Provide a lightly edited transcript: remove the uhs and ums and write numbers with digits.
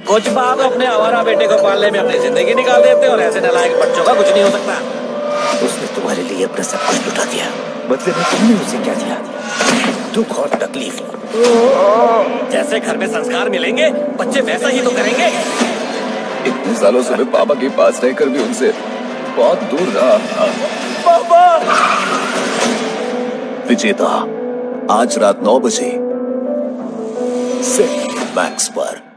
कुछ बात अपने आवारा बेटे को पालने में अपनी जिंदगी निकाल देते और ऐसे नालायक बच्चों का कुछ नहीं हो सकता। उसने तुम्हारे लिए अपना सब कुछ लुटा दिया, बदले में तुमने उसे क्या दिया? दुख और तकलीफ। जैसे घर में संस्कार मिलेंगे बच्चे वैसा ही तो करेंगे। इतने सालों से मैं पापा के पास रहकर भी उनसे बहुत दूर रहा। पापा! विजेता आज रात 9 बजे सिर्फ मैक्स पर।